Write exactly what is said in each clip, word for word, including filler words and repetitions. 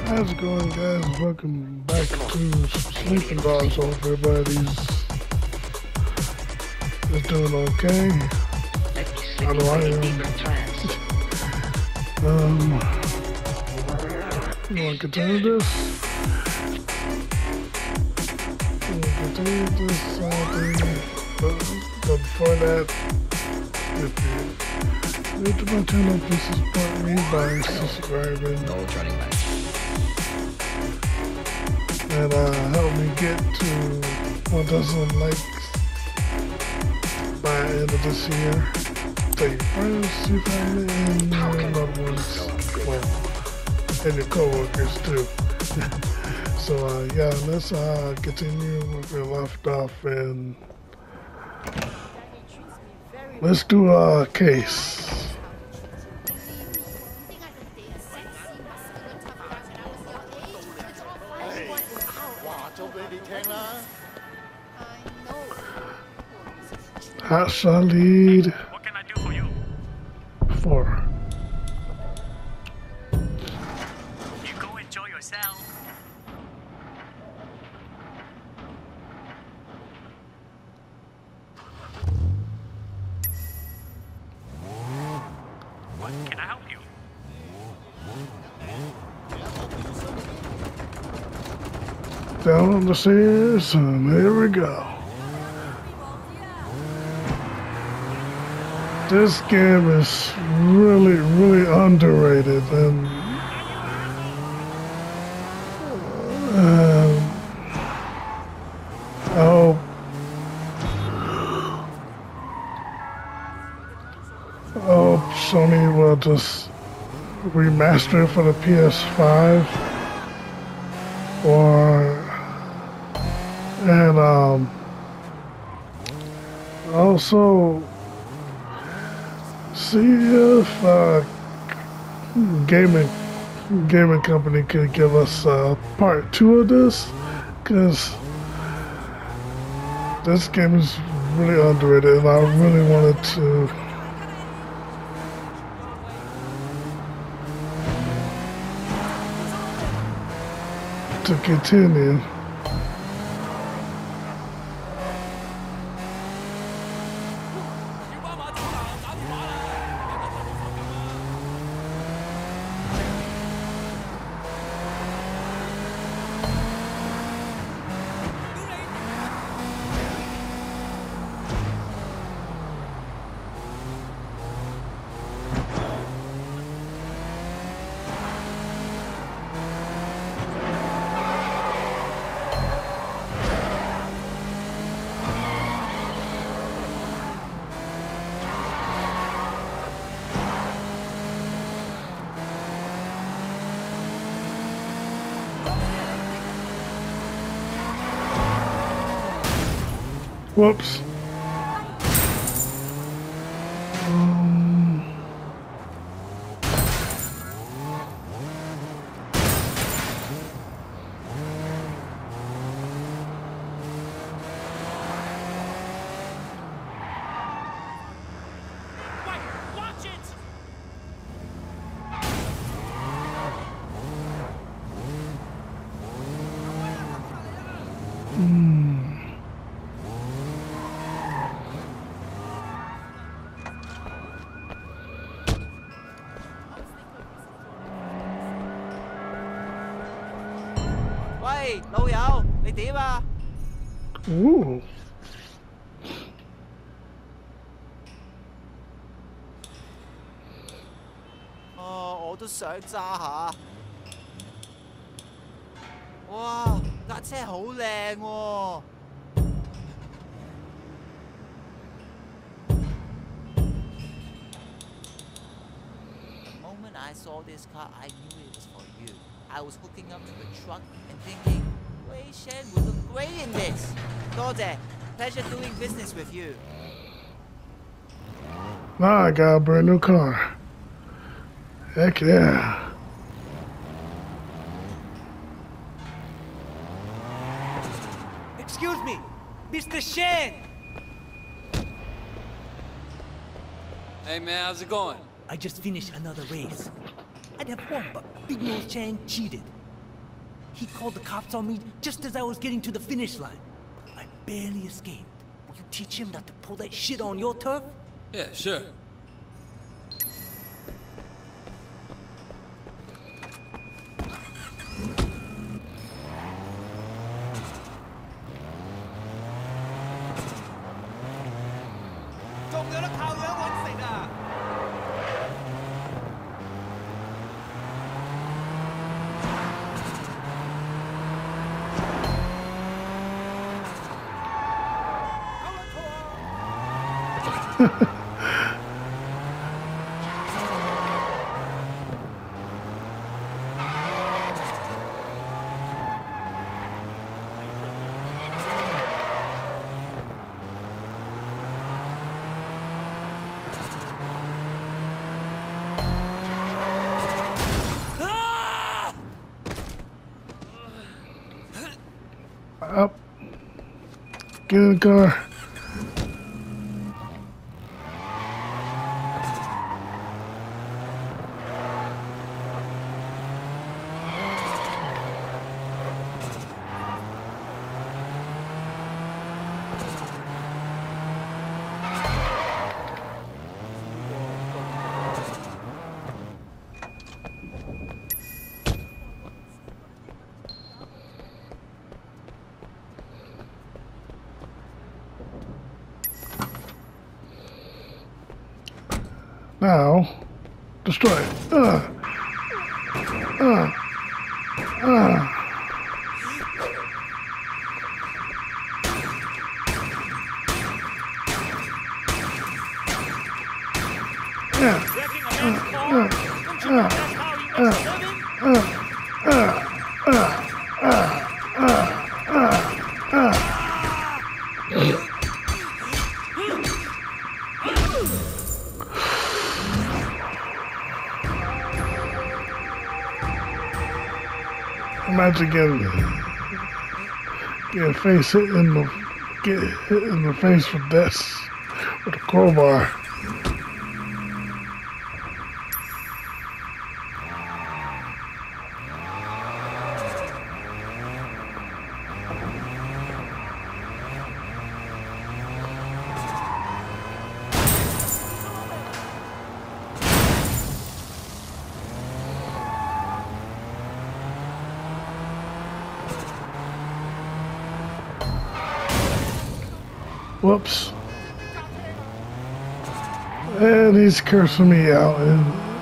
How's it going, guys? Welcome back to Sleeping Dogs. Hope everybody's is doing okay. How do I am? Um, you want to continue this? You want to continue this uh, thing? But, but before that, if you're new to my channel, please support me by subscribing. No turning back. And uh, help me get to one thousand likes by the end of this year. Tell your friends, your family, and your loved ones. Well, and your co-workers too. So uh, yeah, let's uh, continue where we left off, and let's do a case. Hot solid. What can I do for you? Four. You go enjoy yourself. What can I help you? Down on the stairs, and here we go. This game is really, really underrated, and um, I hope I hope Sony will just remaster it for the P S five, or and um, also see if uh, gaming gaming company could give us uh, part two of this, because this game is really underrated, and I really wanted to to continue. Whoops. Um, Watch it! hmm. Hey, 老友，你點啊？ Ooh. 哦，我都想揸下。哇，架車好靚喎！ moment I saw this car, I knew it was for you. I was hooking up to the truck and thinking, Wei Shen would look great in this. 多謝 pleasure doing business with you. Now I got a brand new car. Heck yeah. Excuse me, Mister Shen. Hey man, how's it going? I just finished another race. I'd have won, but Big Nose Chang cheated. He called the cops on me just as I was getting to the finish line. I barely escaped. Will you teach him not to pull that shit on your turf? Yeah, sure. Up. Get in the car. Now, destroy it. Uh, uh, uh. Yeah. Wrecking a man's car? Don't you know that's how he makes a living? Uh, uh, uh, uh, uh, uh. Imagine getting, getting face hit in the get hit in the face with this with a crowbar. Whoops. And he's cursing me out. And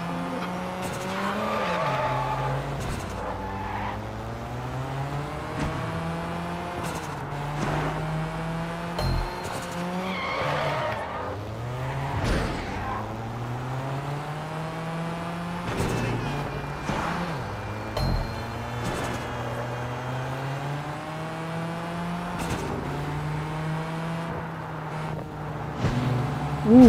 ooh.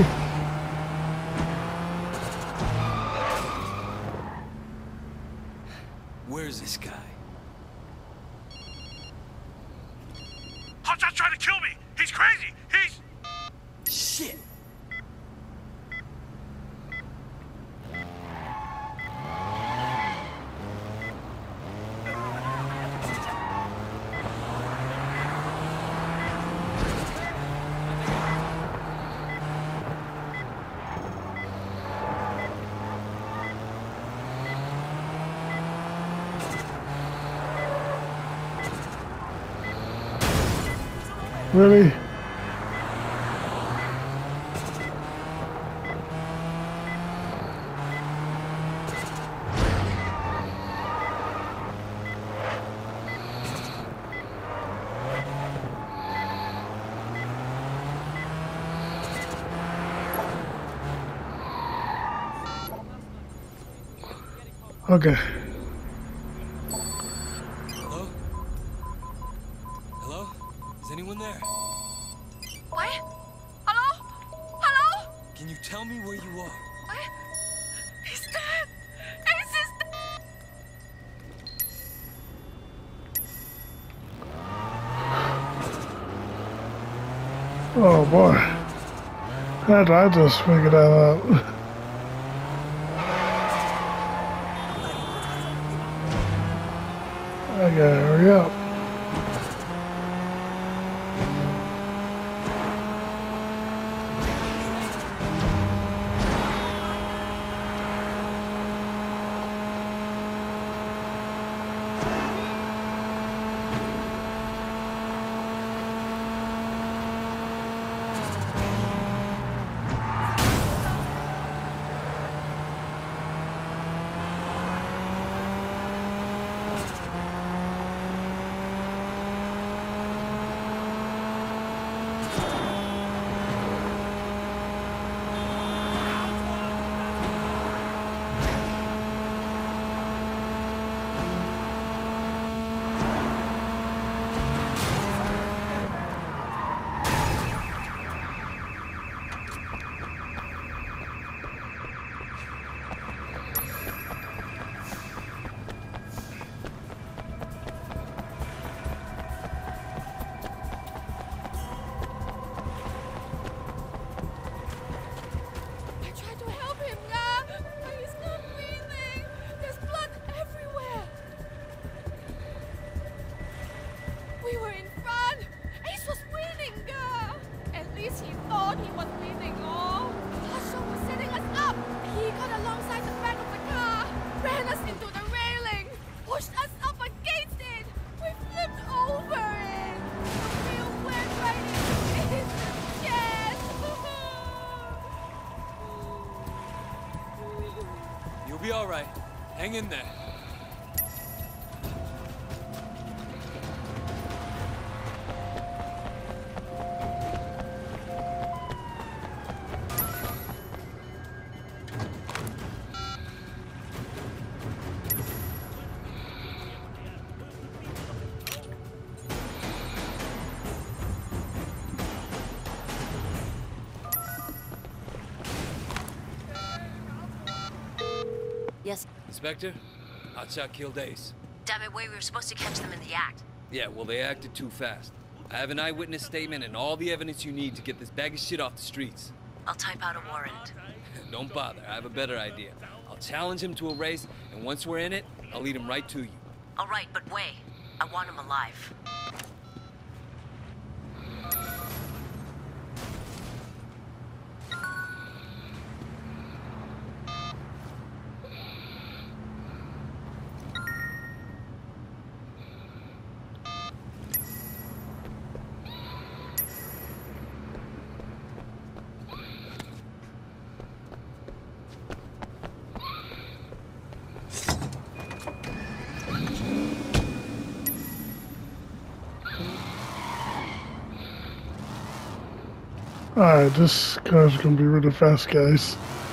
Where's this guy? Hotshot's trying to kill me! He's crazy! He's... Shit! Really? Okay. Hello? Hello? Is anyone there? What? Hello? Hello? Can you tell me where you are? What? He's dead. He's just dead. Oh boy. How did I just figure that out? I gotta hurry up. You'll be all right. Hang in there. Yes. Inspector, hotshot killed Ace. Damn it, Wei, we were supposed to catch them in the act. Yeah, well, they acted too fast. I have an eyewitness statement and all the evidence you need to get this bag of shit off the streets. I'll type out a warrant. Don't bother, I have a better idea. I'll challenge him to a race, and once we're in it, I'll lead him right to you. All right, but Wei, I want him alive. Alright, this car's gonna be really fast, guys.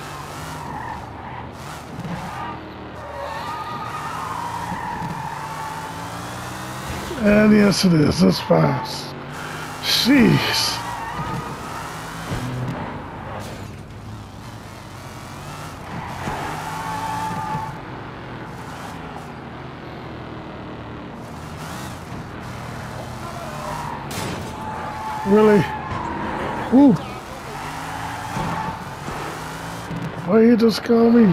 And yes, it is. That's fast. Jeez. Really? Ooh. Why you just call me?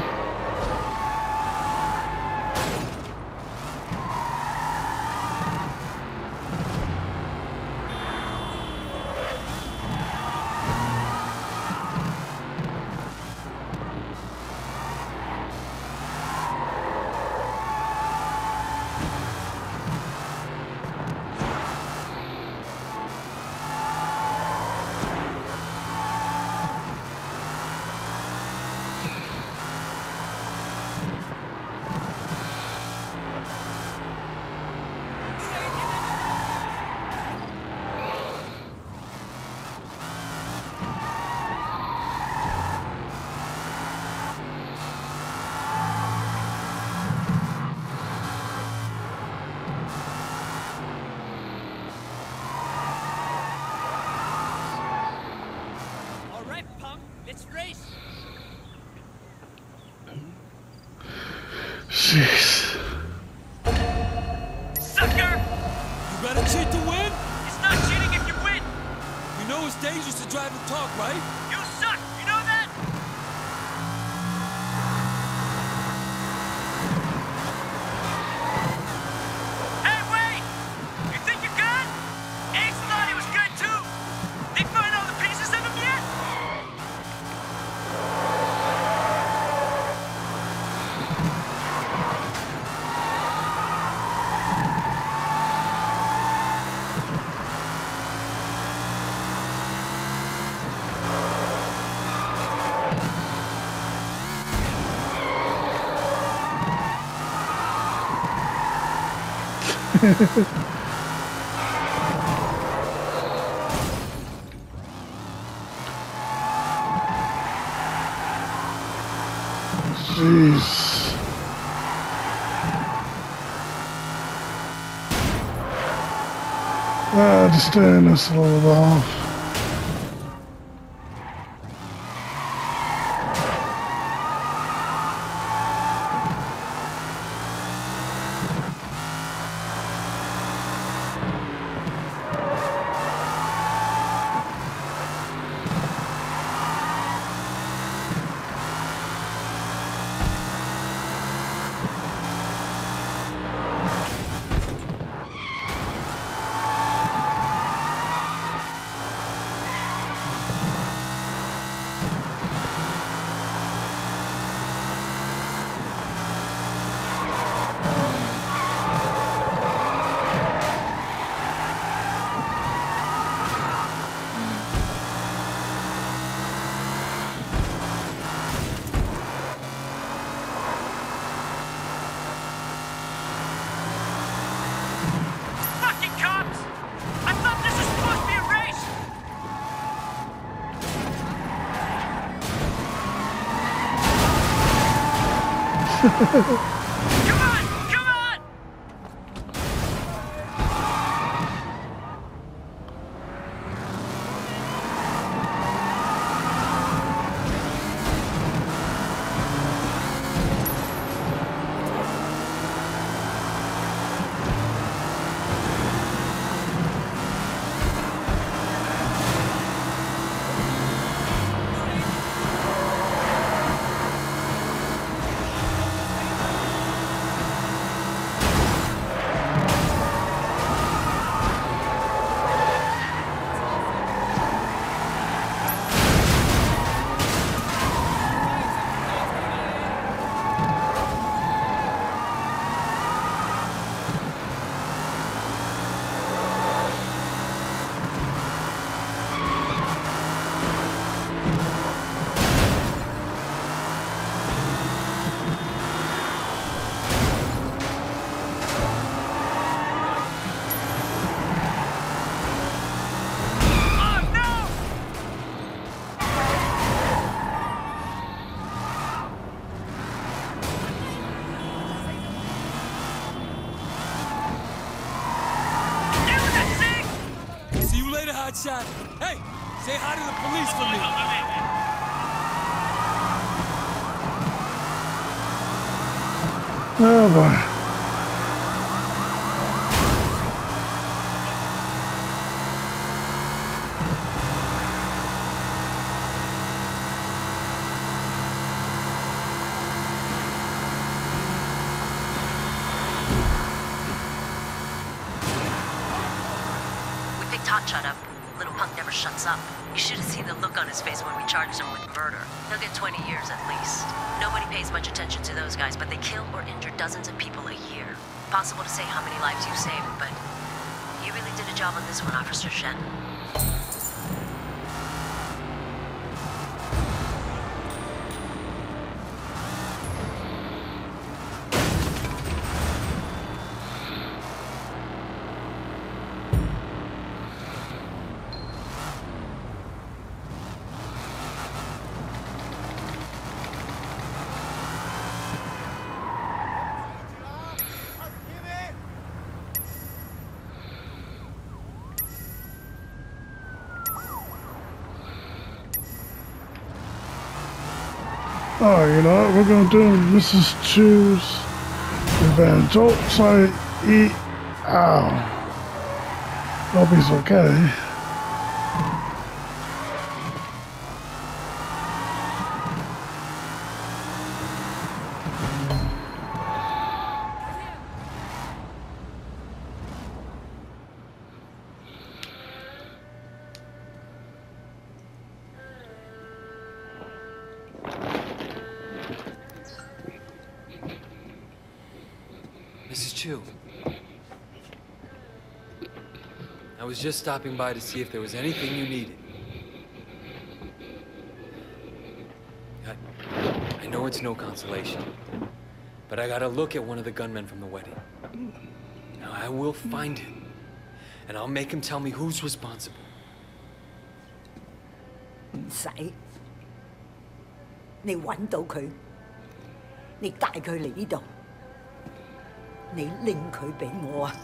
Let's race. Jeez. Sucker! You gotta cheat to win? It's not cheating if you win. You know it's dangerous to drive and talk, right? You suck. You know that? Jeez. Ah, just turn this a little bit off. Come on! Come on! Shot. Hey, say hi to the police for me. Oh boy. We picked Hotshot up. Little punk never shuts up. You should have seen the look on his face when we charged him with murder. He'll get twenty years at least. Nobody pays much attention to those guys, but they kill or injure dozens of people a year. Possible to say how many lives you saved, but you really did a job on this one, Officer Shen. Oh, you know what we're gonna do? Missus Chu's revenge. Oh, sorry. Eat. Ow. Hope he's okay. Missus Chu. I was just stopping by to see if there was anything you needed. I, I know it's no consolation, but I got a look at one of the gunmen from the wedding. Now I will find him, and I'll make him tell me who's responsible. 唔使，你揾到佢，你帶佢嚟呢度，你拎佢俾我啊！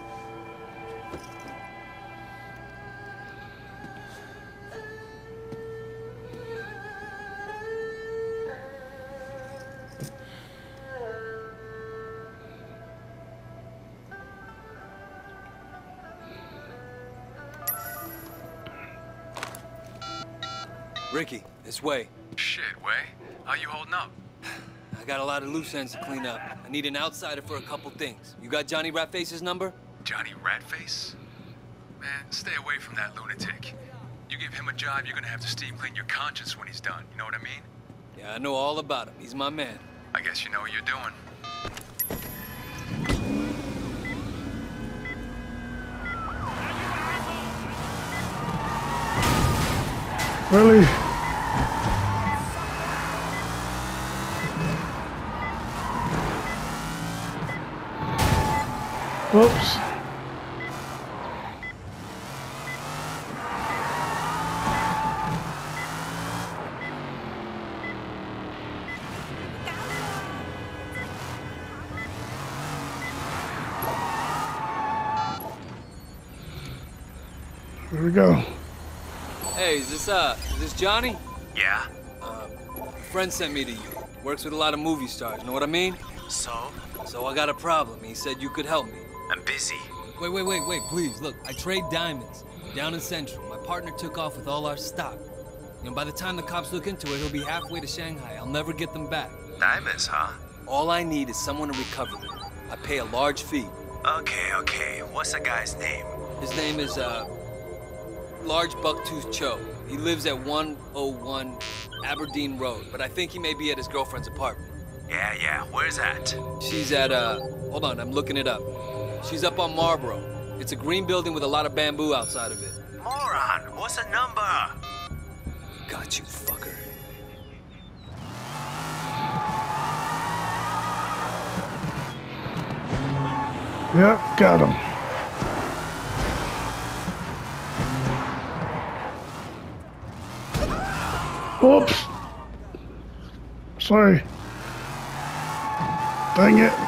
Ricky, this way. Shit, Way. How you holding up? I got a lot of loose ends to clean up. I need an outsider for a couple things. You got Johnny Ratface's number? Johnny Ratface? Man, stay away from that lunatic. You give him a job, you're gonna have to steam clean your conscience when he's done. You know what I mean? Yeah, I know all about him. He's my man. I guess you know what you're doing. Really? Whoops. Here we go. Hey, is this, uh, is this Johnny? Yeah? Uh, a friend sent me to you. Works with a lot of movie stars, know what I mean? So? So I got a problem. He said you could help me. I'm busy. Wait, wait, wait, wait, please. Look, I trade diamonds down in Central. My partner took off with all our stock. You know, by the time the cops look into it, he'll be halfway to Shanghai. I'll never get them back. Diamonds, huh? All I need is someone to recover them. I pay a large fee. Okay, okay. What's the guy's name? His name is, uh, Large Bucktooth Cho. He lives at one oh one Aberdeen Road, but I think he may be at his girlfriend's apartment. Yeah, yeah. Where's that? She's at, uh, hold on, I'm looking it up. She's up on Marlboro. It's a green building with a lot of bamboo outside of it. Moron! What's the number? Got you, fucker. Yep, got him. Oops. Sorry. Dang it.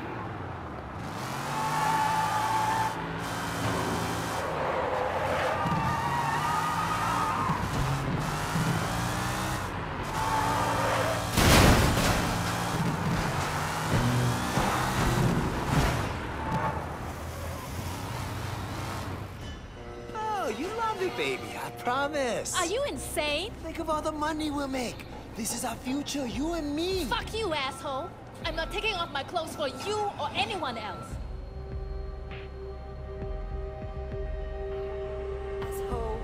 Oh, you love it, baby. I promise. Are you insane? Think of all the money we'll make. This is our future, you and me. Fuck you, asshole. I'm not taking off my clothes for you or anyone else. Asshole.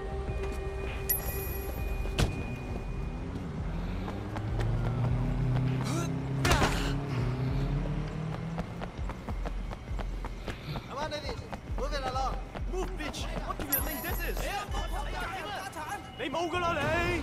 Come on, David. Move it along. Move, bitch! What do you think this is? 你冇㗎啦你！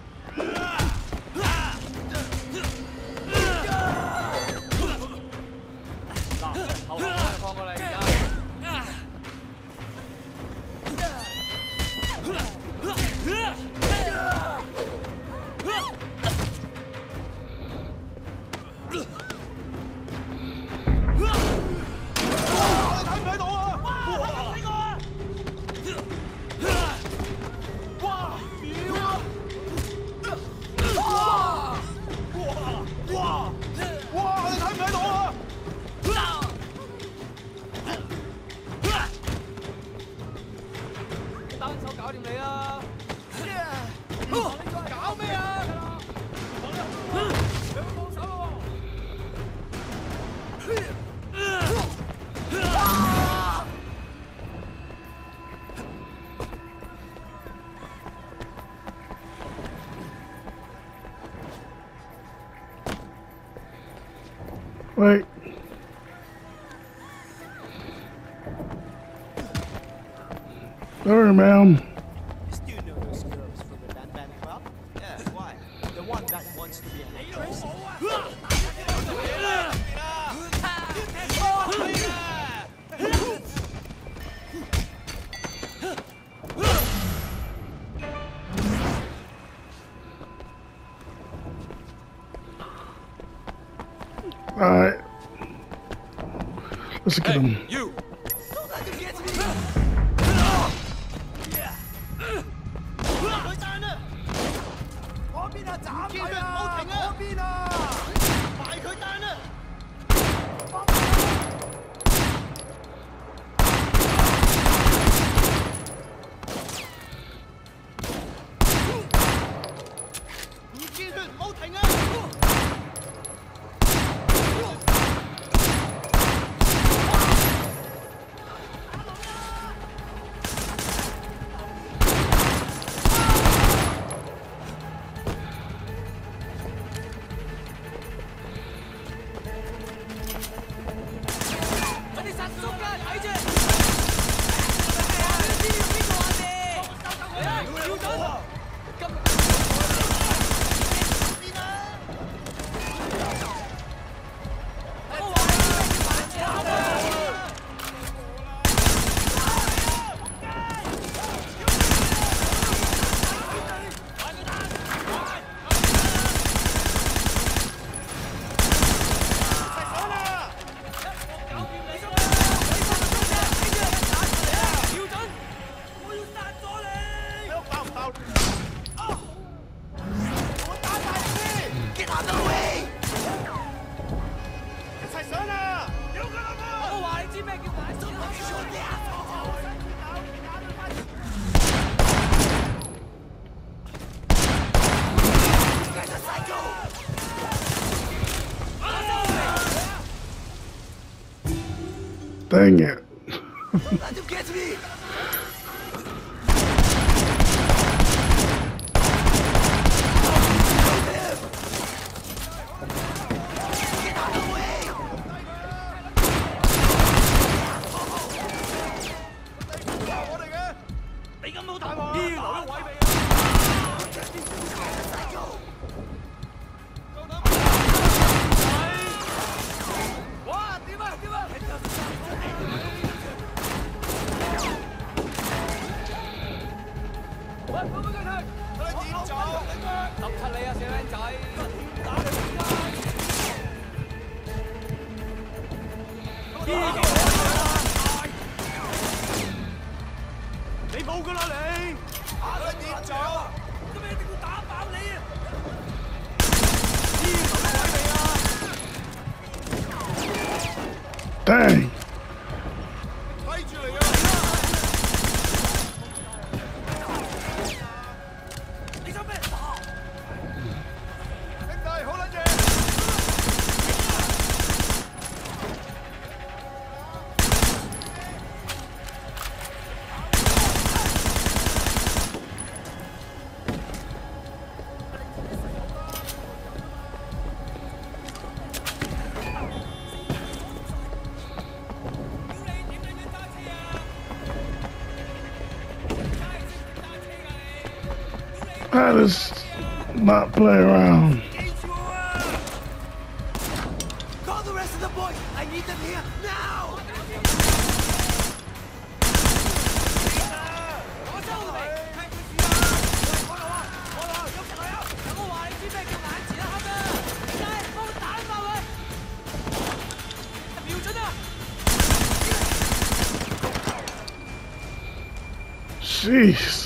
Wait. Sorry, ma'am. You still know those girls from the Ban Ban Club? Yeah, why? The one that wants to be an actress? Let's get him. You! Don't let him get me! Dang it. Let him get me! Dang. I just not play around. Call the rest of the boys! I need them here now! Jeez.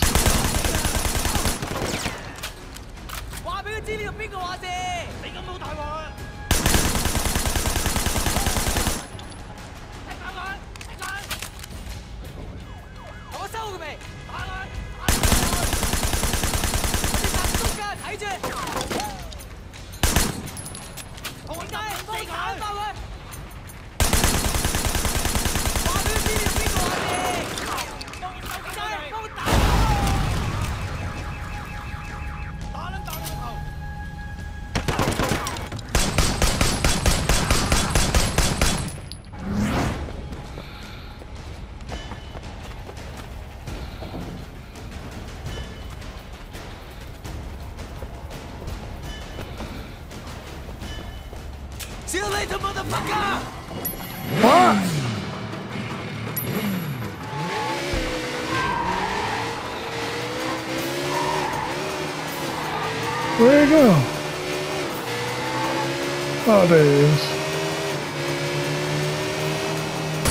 See you later, motherfucker! What? Where'd he go? Oh, there he is.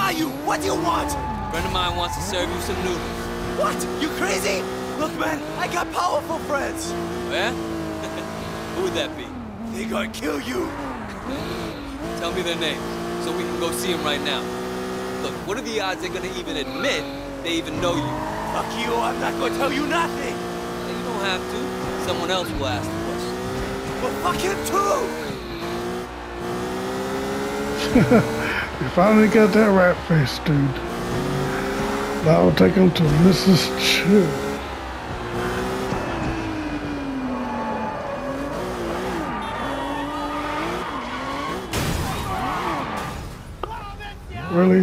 are you? What do you want? A friend of mine wants to serve you some noodles. What? You crazy? Look, man, I got powerful friends. Oh, yeah? Who would that be? They gonna kill you. Tell me their names, so we can go see them right now. Look, what are the odds they're gonna even admit they even know you? Fuck you, I'm not gonna tell you nothing. Hey, you don't have to. Someone else will ask the question. Well, fuck him too! You finally got that rat face, dude. Now I'll take him to Missus Chu. Really?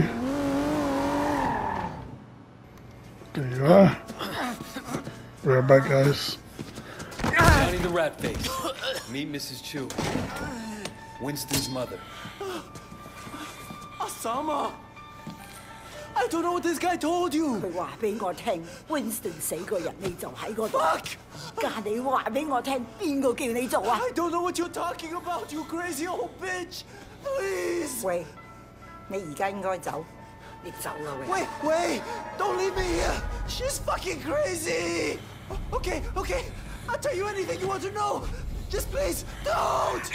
There you are. Right back, guys. Johnny the Rat Face. Meet Missus Chu. Winston's mother. Osama! I don't know what this guy told you! 佢話俾我聽 ，Winston 死個人你就喺嗰度。 Fuck! 家你話俾我聽，邊個叫你做啊？ I don't know what you're talking about, you crazy old bitch! Please! 喂，你而家應該走，你走啦喂。 Wait, wait! Don't leave me here! She's fucking crazy! Okay, okay, I'll tell you anything you want to know! Just please, don't!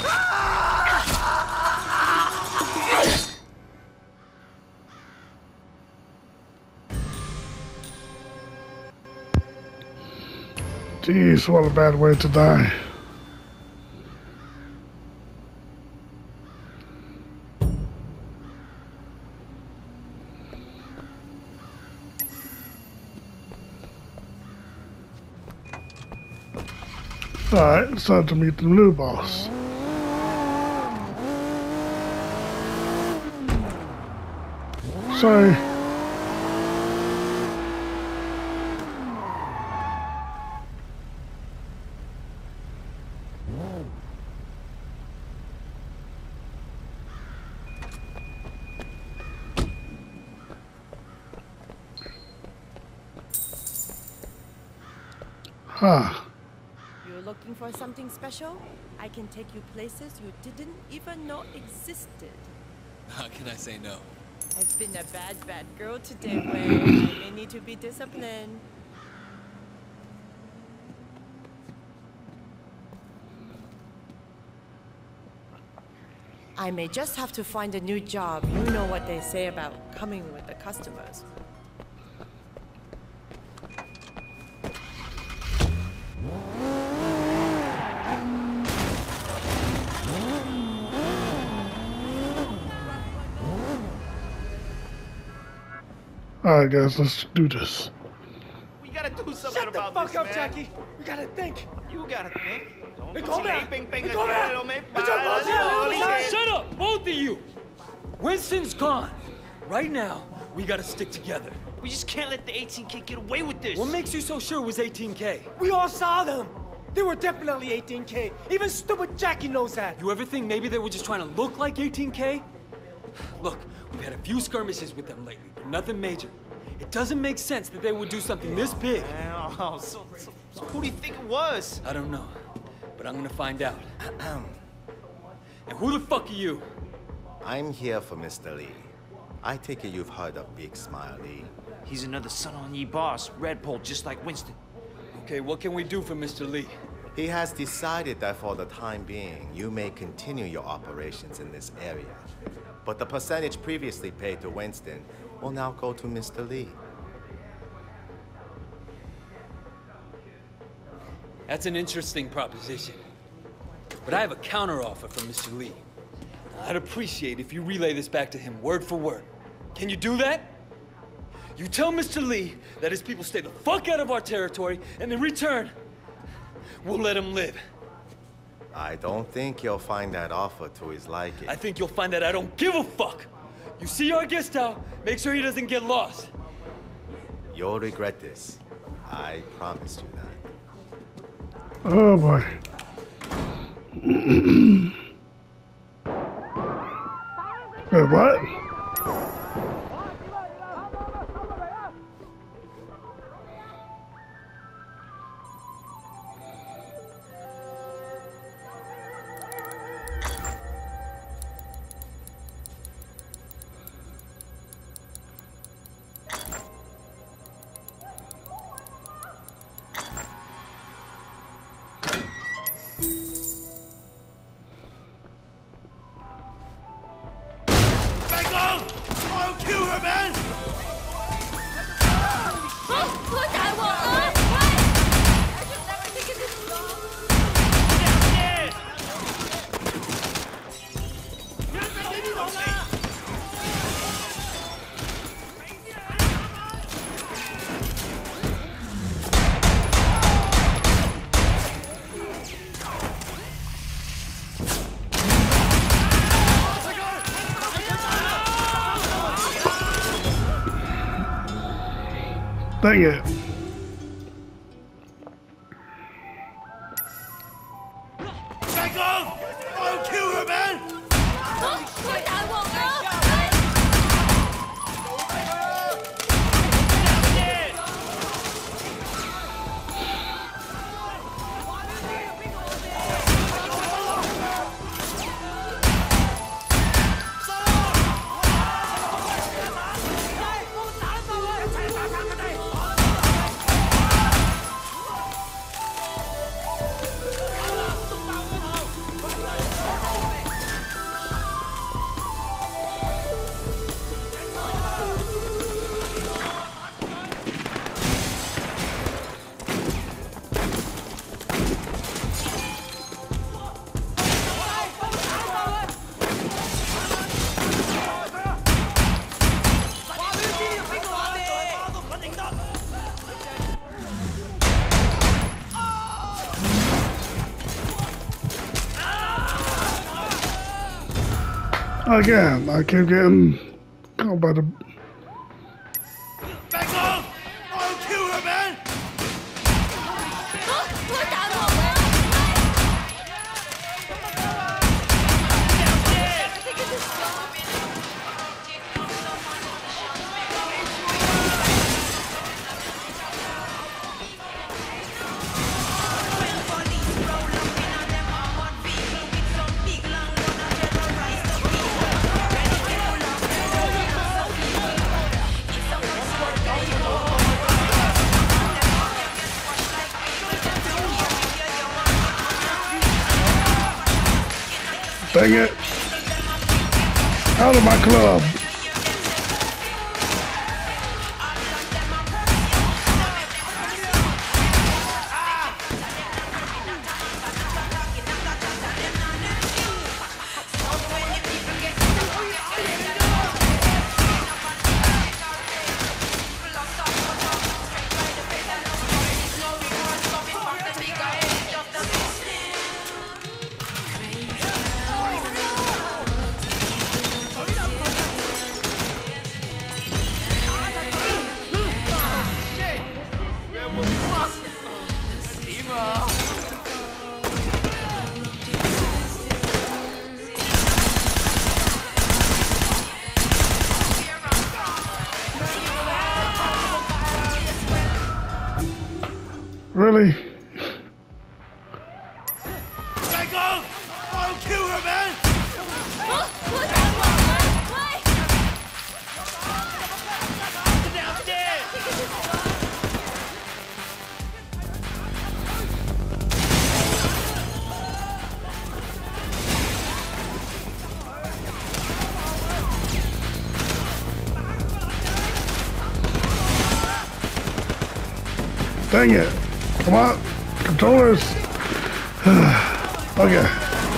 Jeez, what a bad way to die. Alright, it's time to meet the new boss. Sorry. Huh. You're looking for something special? I can take you places you didn't even know existed. How can I say no? I've been a bad, bad girl today, Wei. I may need to be disciplined. I may just have to find a new job. You know what they say about coming with the customers. Alright guys, let's do this. We gotta do something Shut about the fuck this, up, man. Jackie. We gotta think. You gotta think. Don't Hey, go come here. sleeping, Hey, thing come here. don't make Hey, come violence, here. holy Hey, shit. Shut up, both of you! Winston's gone. Right now, we gotta stick together. We just can't let the eighteen K get away with this. What makes you so sure it was eighteen K? We all saw them. They were definitely eighteen K. Even stupid Jackie knows that. You ever think maybe they were just trying to look like eighteen K? Look, we've had a few skirmishes with them lately, but nothing major. It doesn't make sense that they would do something this big. Oh, so, so, so who do you think it was? I don't know, but I'm gonna find out. And who the fuck are you? I'm here for Mister Lee. I take it you've heard of Big Smile Lee. He's another Sun On Yi boss, Red Pole, just like Winston. Okay, what can we do for Mister Lee? He has decided that for the time being, you may continue your operations in this area. But the percentage previously paid to Winston will now go to Mister Lee. That's an interesting proposition. But I have a counteroffer from Mister Lee. I'd appreciate if you relay this back to him word for word. Can you do that? You tell Mister Lee that his people stay the fuck out of our territory, and in return, we'll let him live. I don't think you'll find that offer to his liking. I think you'll find that I don't give a fuck. You see our guest out, make sure he doesn't get lost. You'll regret this. I promise you that. Oh boy. Wait, what? kill her, man! 佢大鑊啊！ Dang it. Back off! I'll kill her, man! 佢大鑊啊！ Again, I keep getting caught by the. Back off! I'll kill her, man! 佢大鑊啊！ Dang it! Out of my club! Really? Back off! I'll kill her, man! 佢大鑊啊！喂！ Dang it! Come on, controllers. Okay.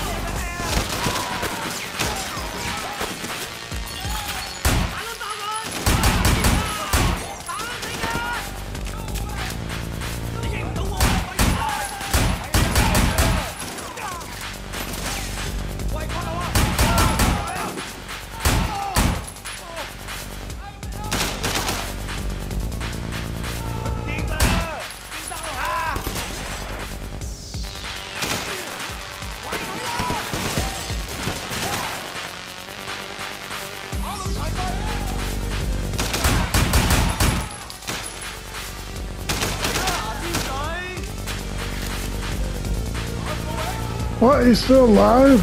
What? He's still alive?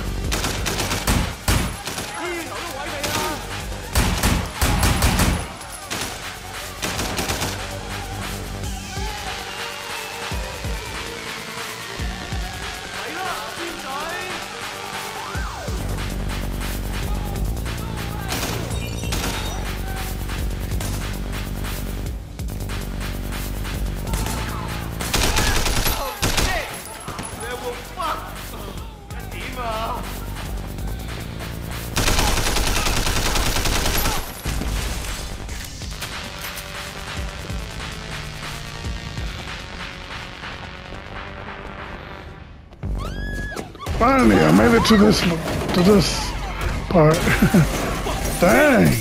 Finally, I made it to this to this part. Dang.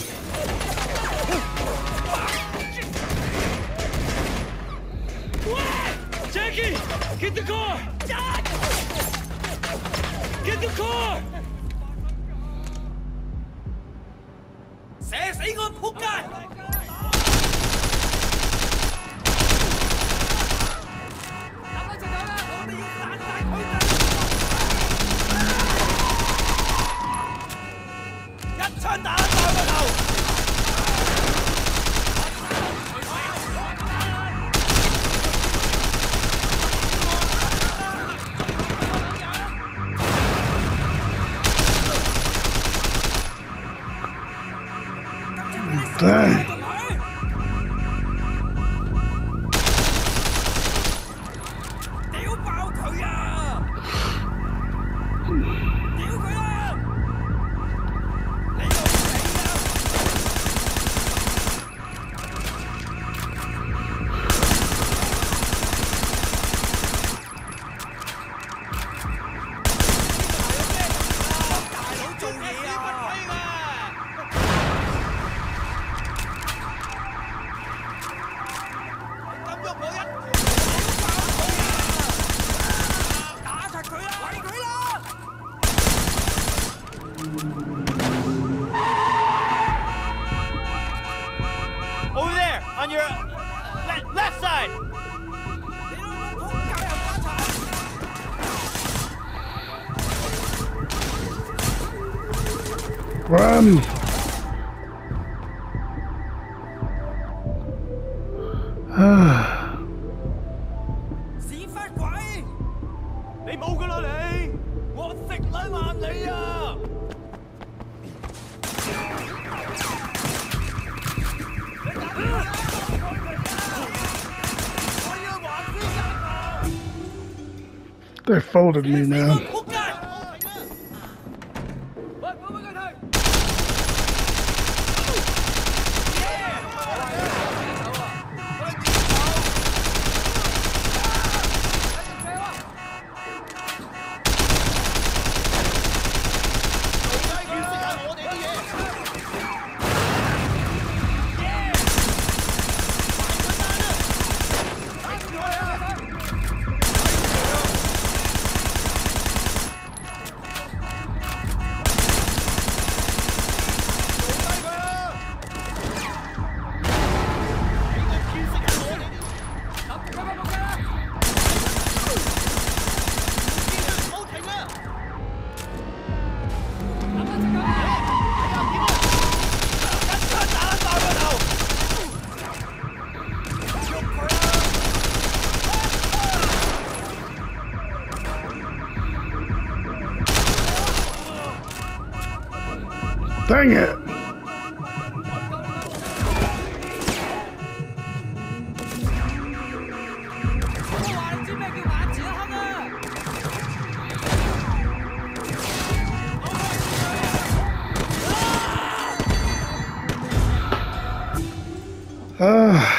Jackie, get the car. Get the car. 射死個仆街！一槍打爆個頭！ Dang. Over there, on your le left side. Run. Ah. 屎忽鬼！你冇㗎啦你，我食撚爛你啊！ They folded me now. Dang it! Ah.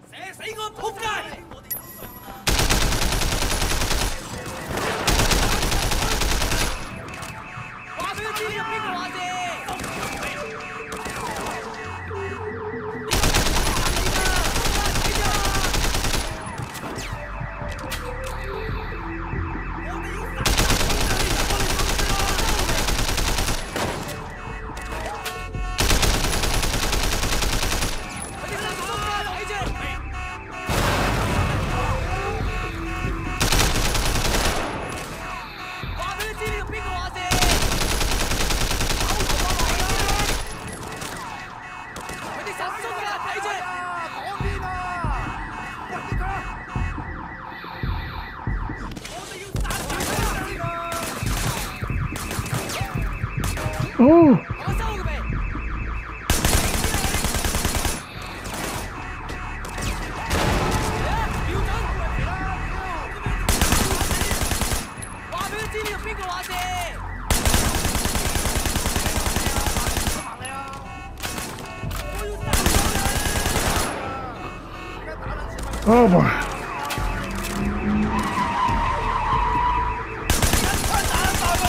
哦。Oh boy.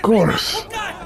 Of course.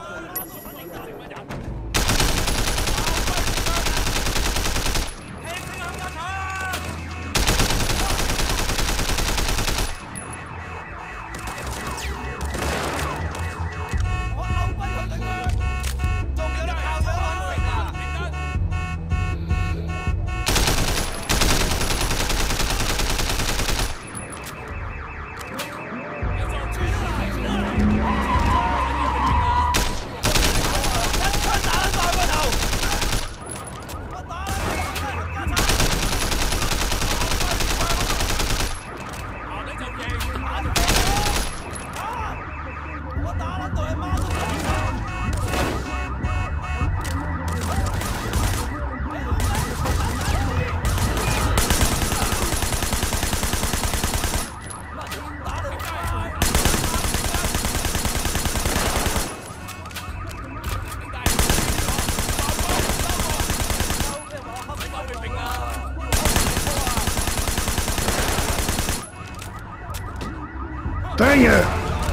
Dang it!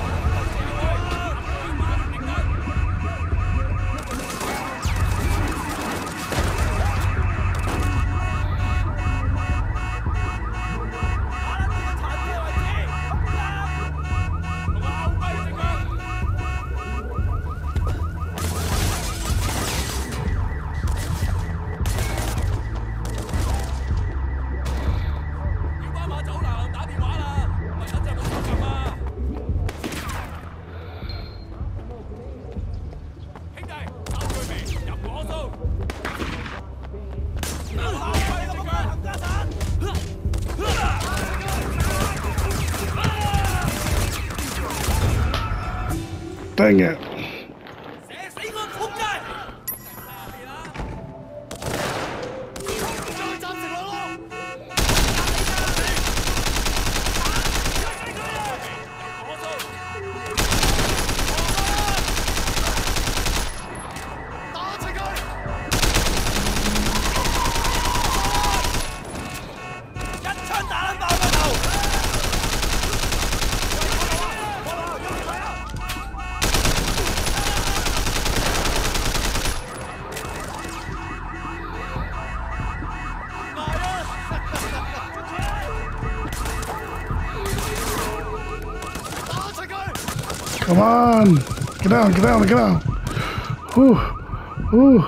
Dang it. Come on! Get down, get down, get down! Whew! Whew!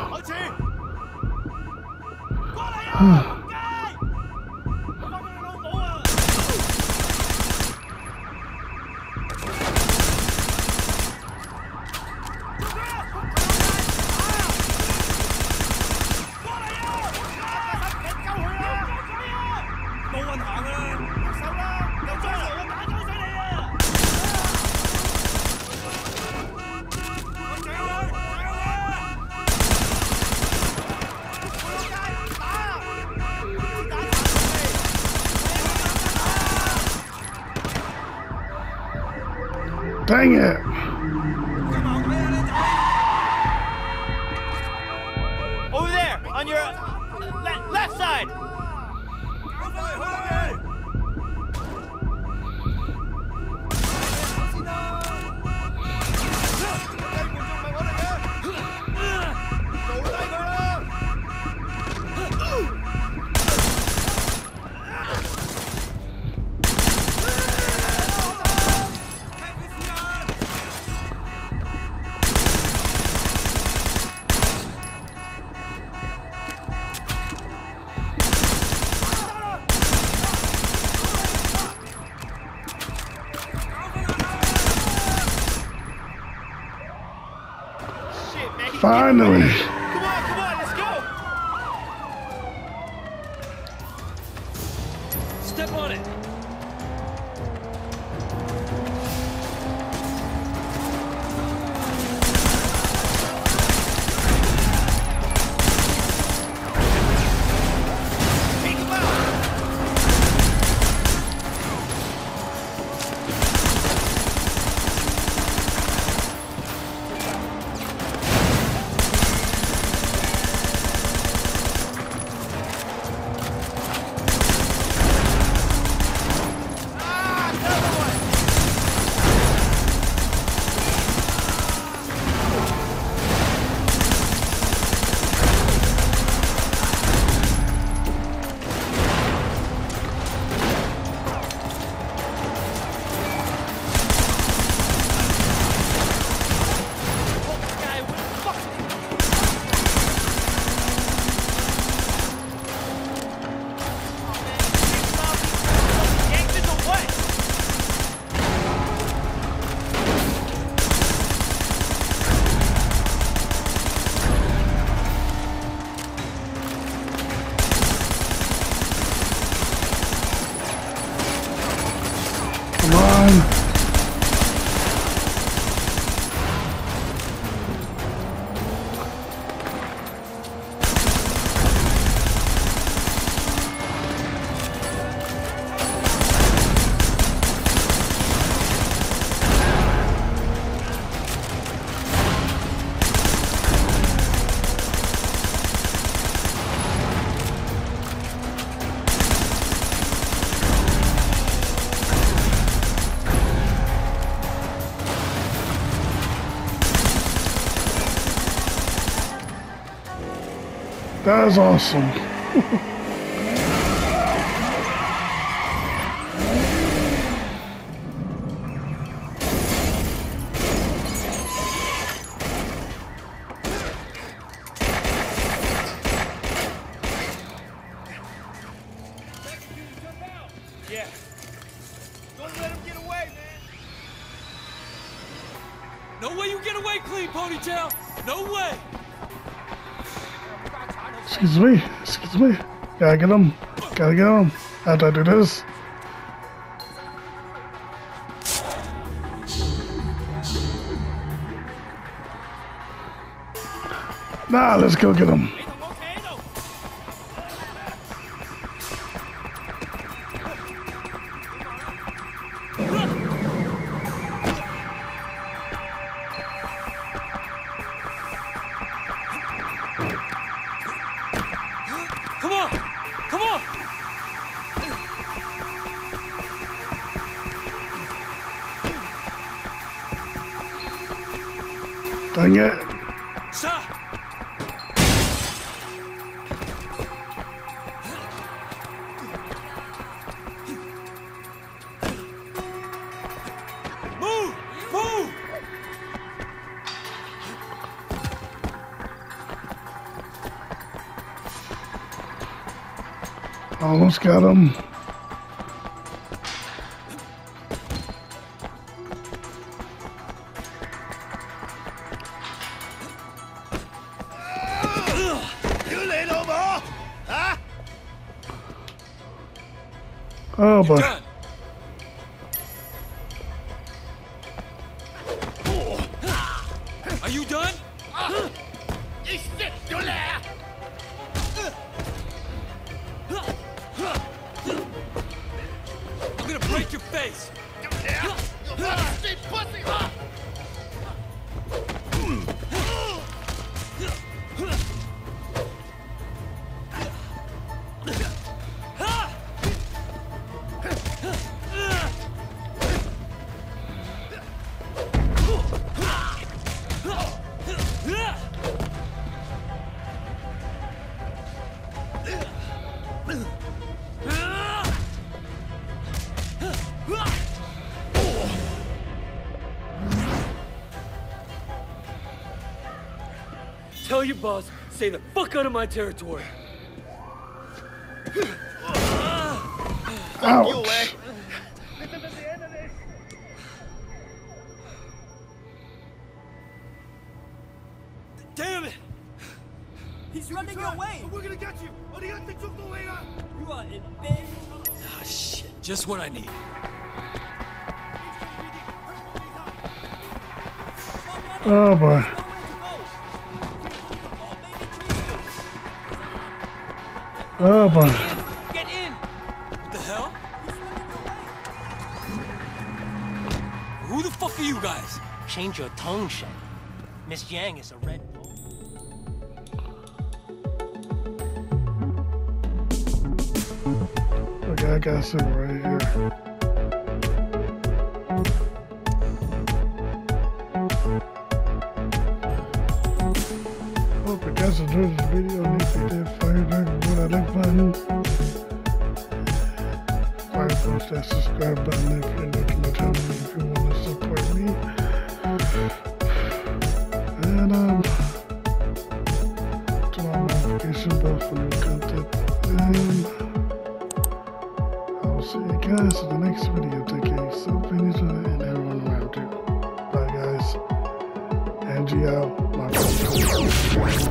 Dang it! Over there, on your le left side. Finally! Come on, come on, let's go! Step on it! That is awesome. Yeah. Don't let him get away, man. No way you get away clean, Ponytail! No way! Excuse me, excuse me. Gotta get him. Gotta get him. How do I do this? Nah, let's go get him. Come on! Come on! Dang it. Stop! Move! Move! Almost got him. Oh boy. Are you done? I'm gonna break your face. Tell your boss, stay the fuck out of my territory. Ouch. Damn it! He's running your way. We're gonna get you. You are in big trouble. Ah, shit. Just what I need. Oh boy. Oh boy. Get in! What the hell? Who the fuck are you guys? Change your tongue, Shen. Miss Yang is a red bull. Okay, I got some right here. Hope you guys enjoyed this video. And if you did, fire back with that like button. Fire post that subscribe button if you're new to my channel if you want to support me. And um, turn on notification bell for new content. And I'll see you guys in the next video. Take care of yourself and each other and everyone around you. Bye guys. Angie out. My